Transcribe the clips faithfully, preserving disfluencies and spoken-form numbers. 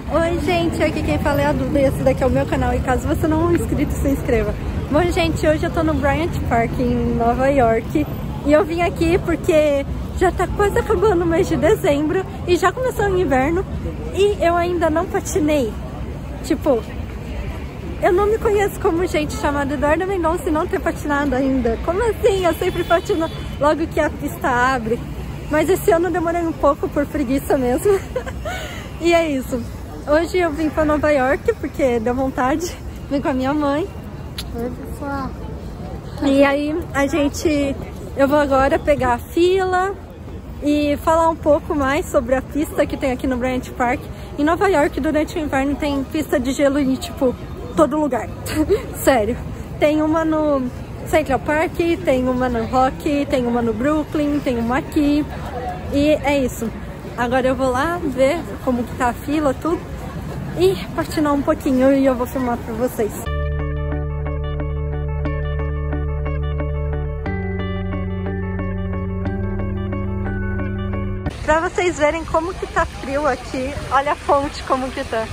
Oi gente, aqui quem fala é a Duda e esse daqui é o meu canal e caso você não é inscrito, se inscreva. Bom gente, hoje eu tô no Bryant Park em Nova York e eu vim aqui porque já tá quase acabando o mês de dezembro e já começou o inverno e eu ainda não patinei. Tipo, eu não me conheço como gente chamada Eduarda Mendonça e não ter patinado ainda. Como assim? Eu sempre patino logo que a pista abre. Mas esse ano eu demorei um pouco por preguiça mesmo. E é isso. Hoje eu vim pra Nova York porque deu vontade. Vim com a minha mãe. Oi, pessoal. E aí a gente... Eu vou agora pegar a fila e falar um pouco mais sobre a pista que tem aqui no Bryant Park. Em Nova York, durante o inverno, tem pista de gelo em, tipo, todo lugar. Sério. Tem uma no Central Park, tem uma no Rock, tem uma no Brooklyn, tem uma aqui. E é isso. Agora eu vou lá ver como que tá a fila, tudo. E patinar um pouquinho e eu vou filmar pra vocês. Pra vocês verem como que tá frio aqui, olha a fonte como que tá.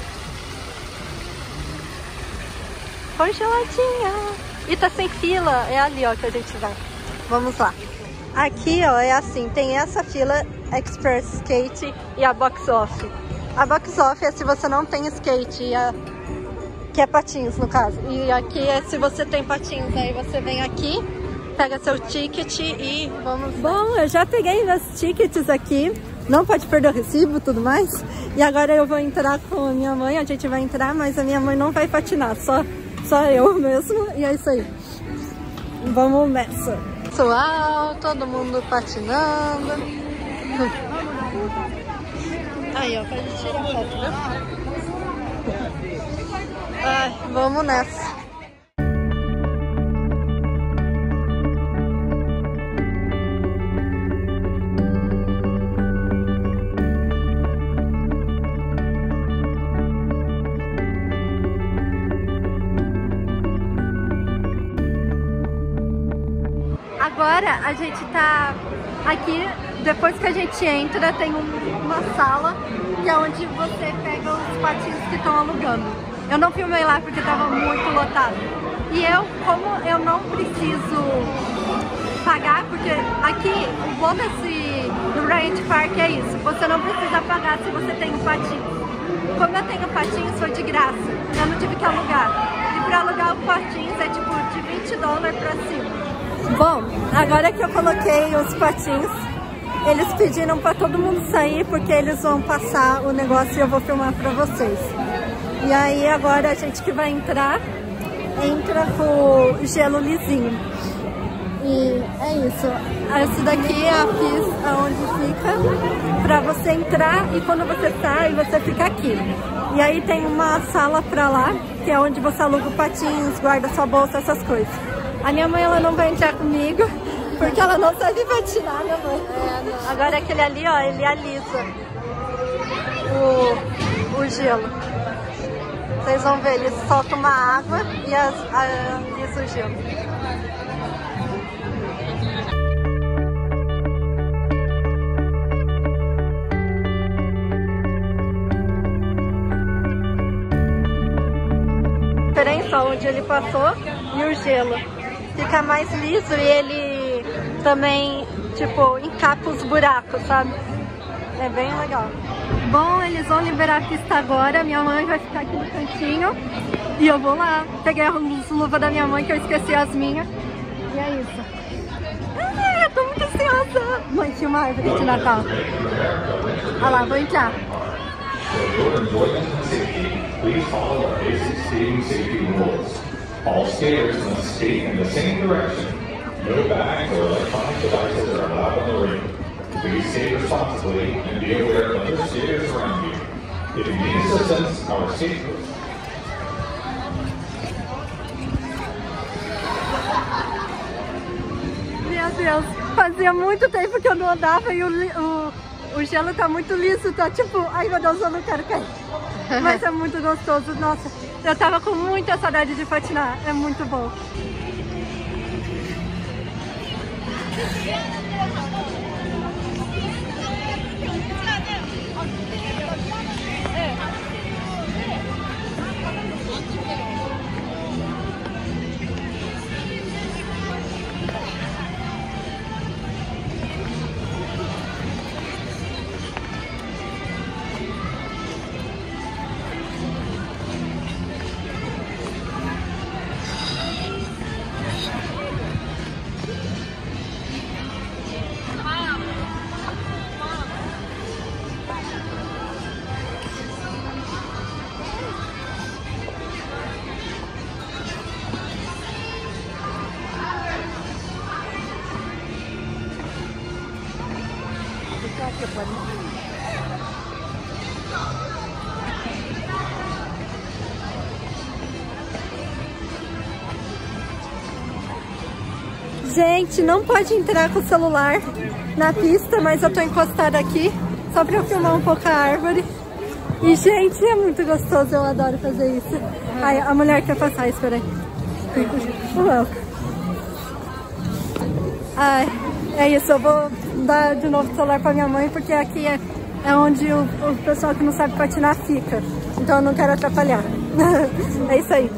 Congeladinha. E tá sem fila, é ali ó que a gente vai. Vamos lá. Aqui ó, é assim, tem essa fila Express Skate e a Box Off. A Box Off é se você não tem skate, e a... que é patins no caso. E aqui é se você tem patins, aí você vem aqui, pega seu ticket e vamos... Bom, eu já peguei meus tickets aqui, não pode perder o recibo e tudo mais. E agora eu vou entrar com a minha mãe, a gente vai entrar, mas a minha mãe não vai patinar, só, só eu mesmo. E é isso aí. Vamos nessa. Pessoal, todo mundo patinando. Aí ó, pode tirar foto, viu? Ai, vamos nessa. Agora a gente tá aqui, depois que a gente entra, tem um, uma sala que é onde você pega os patins que estão alugando. Eu não filmei lá porque tava muito lotado. E eu, como eu não preciso pagar, porque aqui o bom desse do Bryant Park é isso, você não precisa pagar se você tem um patins. Como eu tenho patins, foi de graça, eu não tive que alugar. E pra alugar o patins é tipo de vinte dólares pra cima. Bom, agora que eu coloquei os patins, eles pediram pra todo mundo sair porque eles vão passar o negócio e eu vou filmar pra vocês. E aí agora a gente que vai entrar, entra com o gelo lisinho. E é isso. Esse daqui é a pista onde fica pra você entrar e quando você sai, você fica aqui. E aí tem uma sala pra lá, que é onde você aluga patins, guarda sua bolsa, essas coisas. A minha mãe ela não vai entrar comigo, porque ela não sabe patinar, minha mãe. É, agora aquele ali, ó, ele alisa o, o gelo. Vocês vão ver, ele solta uma água e as, a, alisa o gelo. A diferença onde ele passou e o gelo. Fica mais liso e ele também, tipo, encapa os buracos, sabe? É bem legal. Bom, eles vão liberar a pista agora. Minha mãe vai ficar aqui no cantinho. E eu vou lá. Peguei as luvas da minha mãe, que eu esqueci as minhas. E é isso. Ah, eu tô muito ansiosa. Mãe, tinha uma árvore de Natal. Olha lá, vou entrar. All skaters must skate in the same direction. No bags or electronic devices are allowed on the rink. Please skate responsibly and be aware of other skaters around you. If you need assistance, our skate Meu Deus, fazia muito tempo que eu não andava e o, o, o gelo tá muito liso, tá tipo, ai meu Deus, eu não quero cair. Mas é muito gostoso, nossa. Eu tava com muita saudade de patinar, é muito bom. É. Gente, não pode entrar com o celular na pista, mas eu tô encostada aqui só pra eu filmar um pouco a árvore. E, gente, é muito gostoso, eu adoro fazer isso. Ai, a mulher quer passar, espera aí. Ai, é isso, eu vou dar de novo o celular pra minha mãe, porque aqui é, é onde o, o pessoal que não sabe patinar fica. Então eu não quero atrapalhar. É isso aí.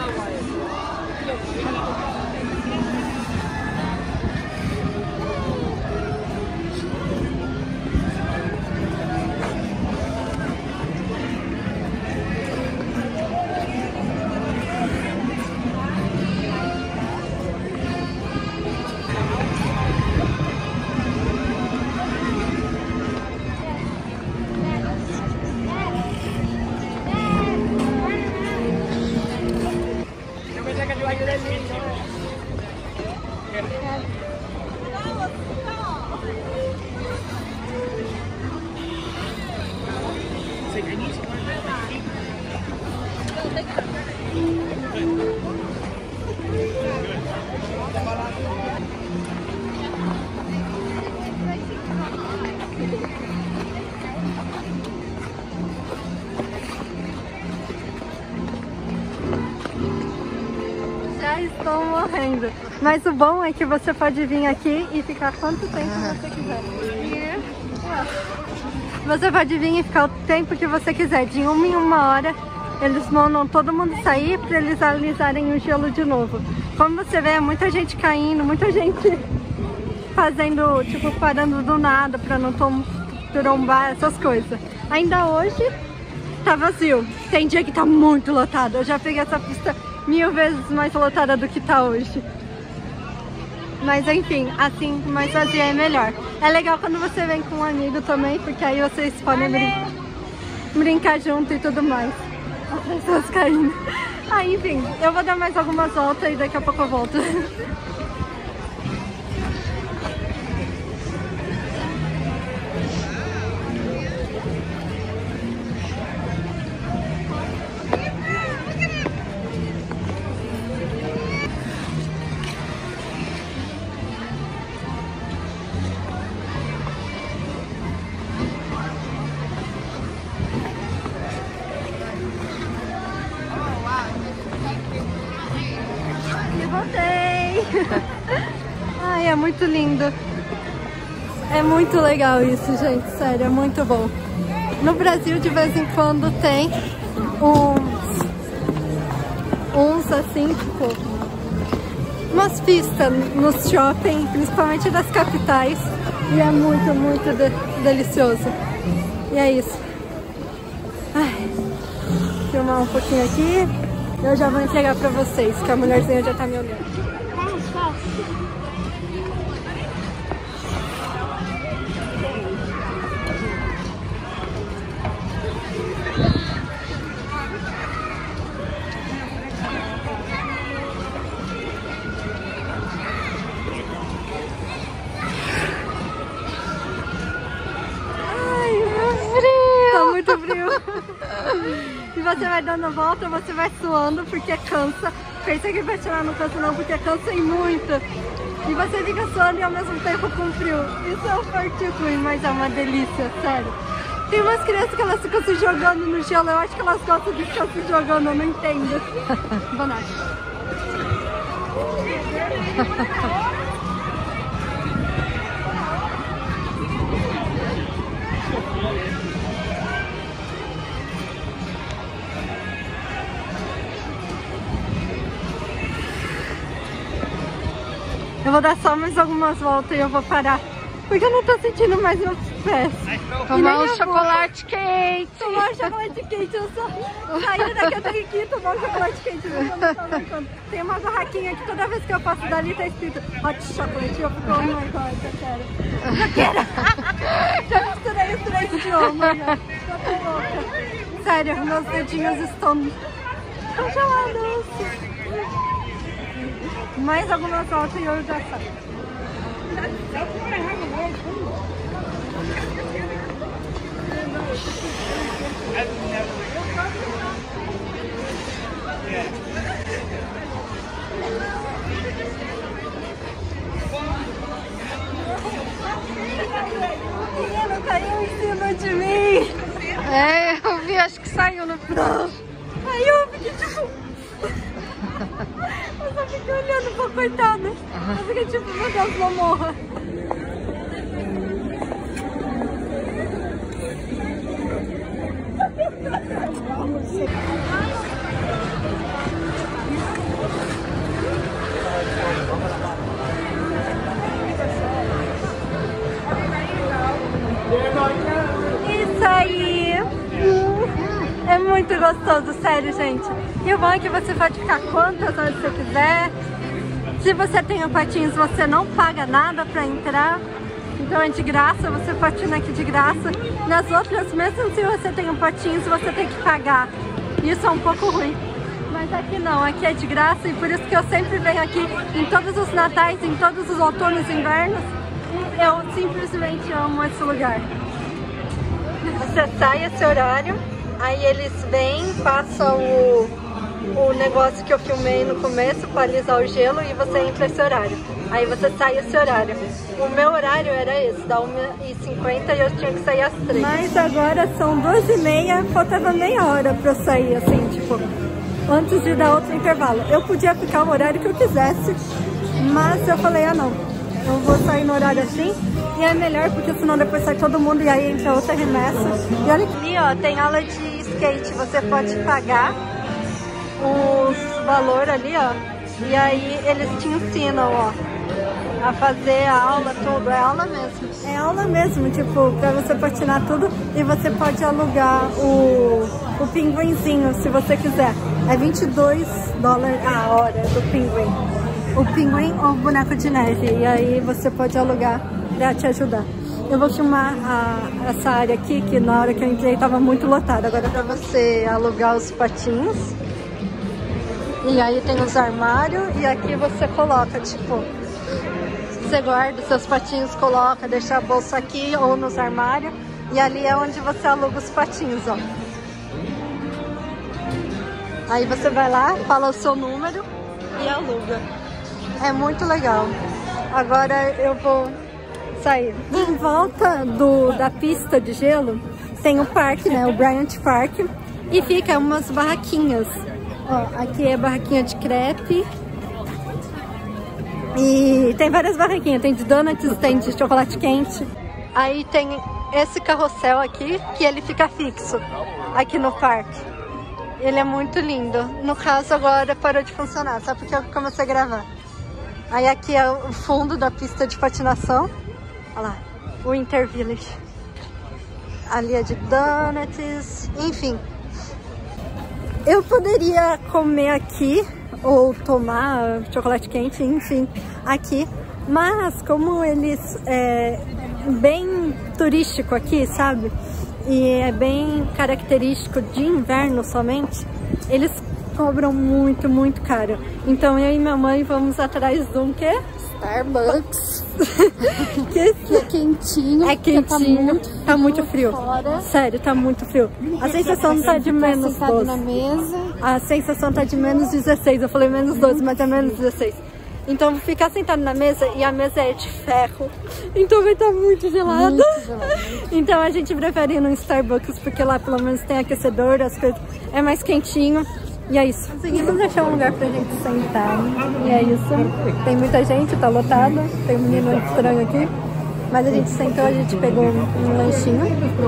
Já estou morrendo. Mas o bom é que você pode vir aqui e ficar quanto tempo uhum. você quiser. E... Você pode vir e ficar o tempo que você quiser. De uma em uma hora, eles mandam todo mundo sair para eles alisarem o gelo de novo. Como você vê, é muita gente caindo, muita gente fazendo, tipo, parando do nada para não trombar, essas coisas. Ainda hoje tá vazio. Tem dia que tá muito lotado. Eu já peguei essa pista mil vezes mais lotada do que tá hoje. Mas enfim, assim, mais vazia é melhor. É legal quando você vem com um amigo também, porque aí vocês podem brin brincar junto e tudo mais. As pessoas caindo. Ah, enfim, eu vou dar mais algumas voltas e daqui a pouco eu volto. Ai, é muito lindo. É muito legal isso, gente. Sério, é muito bom. No Brasil, de vez em quando, tem uns, uns assim, tipo, umas pistas nos shopping, principalmente das capitais. E é muito, muito de delicioso. E é isso. Ai, vou filmar um pouquinho aqui. Eu já vou entregar pra vocês, que a mulherzinha já tá me olhando. E você vai dando volta, você vai suando porque cansa. Pensa que vai tirar no cansa não, porque cansa em muito. E você fica suando e ao mesmo tempo com frio. Isso é um forte ruim, mas é uma delícia, sério. Tem umas crianças que elas ficam se jogando no gelo, eu acho que elas gostam de ficar se jogando, eu não entendo. Banana. Eu vou dar só mais algumas voltas e eu vou parar, porque eu não tô sentindo mais meus pés. Tomar um chocolate quente. Tomar um chocolate quente, eu só saí daqui, eu tenho que ir tomar um chocolate quente. Eu não tô aguentando. Tem uma barraquinha que toda vez que eu passo dali tá escrito hot chocolate. Eu fico, oh my god, eu quero. Eu quero. Já misturei os três idiomas, já. Eu tô louca. Sério, meus dedinhos estão congelados. Mais algumas voltas e eu já saio. É, eu vi, acho que saiu no final. Aí eu fiquei tipo... eu só fiquei olhando pra coitada. Eu fiquei tipo, meu Deus, não morra. Isso aí! É muito gostoso, sério, gente. E o bom é que você pode ficar quantas horas você quiser. Se você tem o patins, você não paga nada pra entrar. Então é de graça, você patina aqui de graça. Nas outras, mesmo se você tem um patins, você tem que pagar. Isso é um pouco ruim. Mas aqui não, aqui é de graça e por isso que eu sempre venho aqui em todos os natais, em todos os outonos e invernos. Eu simplesmente amo esse lugar. Você sai esse horário, aí eles vêm, passam o, o negócio que eu filmei no começo para alisar o gelo e você entra esse horário. Aí você sai esse horário. O meu horário era esse, da uma e cinquenta e eu tinha que sair às três. Mas agora são duas e meia, faltava meia hora pra eu sair, assim, tipo, antes de dar outro intervalo. Eu podia ficar o horário que eu quisesse, mas eu falei, ah não, eu vou sair no horário assim. E é melhor porque senão depois sai todo mundo e aí entra outra remessa. E olha aqui, ó, tem aula de skate, você pode pagar os valores ali, ó. E aí eles te ensinam, ó, a fazer a aula, tudo. É aula mesmo. É aula mesmo, tipo, pra você patinar tudo. E você pode alugar o, o pinguinzinho, se você quiser. É vinte e dois dólares a hora do pinguim. O pinguim ou o boneco de neve. E aí você pode alugar pra te ajudar. Eu vou filmar a, essa área aqui, que na hora que eu entrei tava muito lotada. Agora é pra você alugar os patins. E aí tem os armários e aqui você coloca, tipo, você guarda os seus patins, coloca, deixa a bolsa aqui ou nos armários. E ali é onde você aluga os patins, ó. Aí você vai lá, fala o seu número e aluga. É muito legal. Agora eu vou sair. Em volta do, da pista de gelo tem o parque, né? O Bryant Park. E fica umas barraquinhas. Ó, aqui é barraquinha de crepe. E tem várias barraquinhas. Tem de donuts, tem de chocolate quente. Aí tem esse carrossel aqui, que ele fica fixo aqui no parque. Ele é muito lindo. No caso agora parou de funcionar, só porque eu comecei a gravar. Aí aqui é o fundo da pista de patinação. Olha lá, o Winter Village. Ali é de donuts, enfim. Eu poderia comer aqui, ou tomar chocolate quente, enfim, aqui. Mas como eles é bem turístico aqui, sabe? E é bem característico de inverno somente, eles cobram muito, muito caro. Então eu e minha mãe vamos atrás de um quê? Starbucks. que, que é quentinho. É quentinho. Tá muito frio. Tá muito frio. Fora. Sério, tá muito frio. A sensação tá de menos doze. Na mesa. A sensação tá de menos dezesseis. Eu falei menos doze, mas é menos dezesseis. Então vou ficar sentado na mesa e a mesa é de ferro. Então vai estar muito gelado. Muito gelado. Então a gente prefere ir no Starbucks porque lá pelo menos tem aquecedor, as coisas é mais quentinho. E é isso. Conseguimos achar um lugar pra gente sentar. E é isso. Tem muita gente, tá lotado. Tem um menino estranho aqui. Mas a gente sentou, a gente pegou um, um lanchinho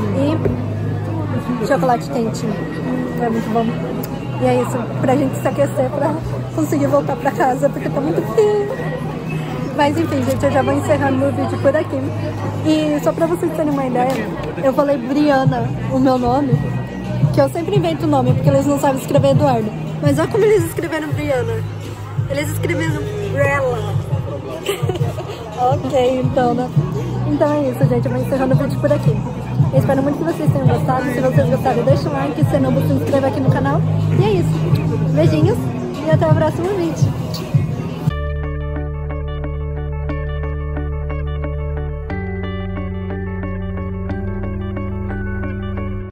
e chocolate quente. É muito bom. E é isso. Pra gente se aquecer, pra conseguir voltar pra casa, porque tá muito frio. Mas enfim, gente, eu já vou encerrando o vídeo por aqui. E só pra vocês terem uma ideia, eu falei Briana, o meu nome. Que eu sempre invento o nome, porque eles não sabem escrever Eduardo. Mas olha como eles escreveram Briana. Eles escreveram Brella. Ok, então, né? Então é isso, gente. Eu vou encerrando o vídeo por aqui. Eu espero muito que vocês tenham gostado. Se vocês gostaram, deixa um like. Se não, você se inscreva aqui no canal. E é isso. Beijinhos e até o próximo vídeo.